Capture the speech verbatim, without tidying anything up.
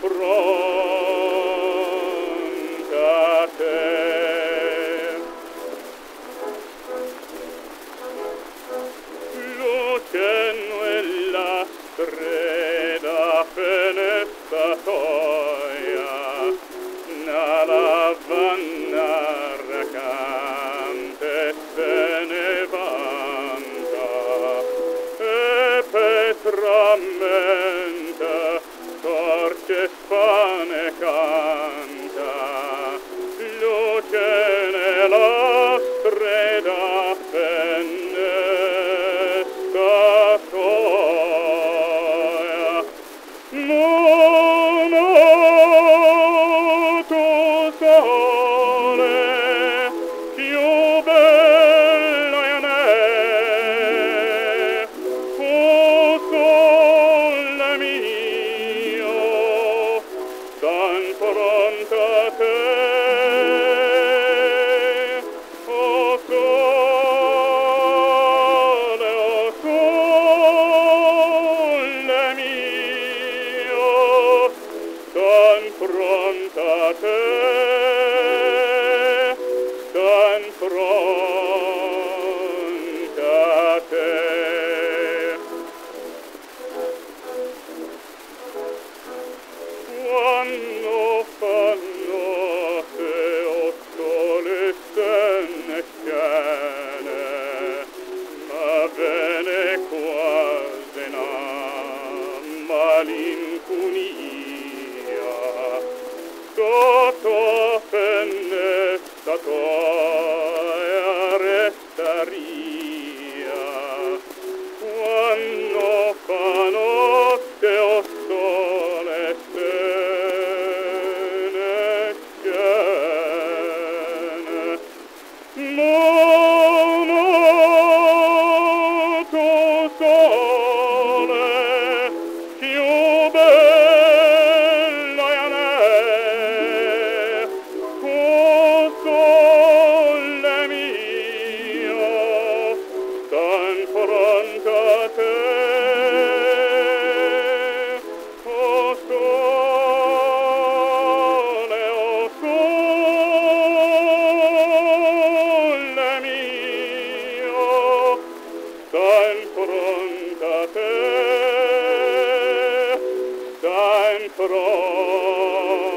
fronte a te. Nella strada fenestatoia, nella vanna recante se ne vanta, e petramente torce spane canta, luce nella strada fenestatoia. Mono tu sole, più bella e ne, o sole mio, tan pronta a te. O sole, o sole mio, tan pronta a te, tan pronta a te. Quando fa notte o sole se ne scene, ma bene quasi una malinconia, sotto fenestatoia restaria. Quando fa notte o sole se ne scene, mono tu sole, più bella e ne, o sole mio, tan pronta a te. O sole, o sole mio, tan pronta a te, tan pronta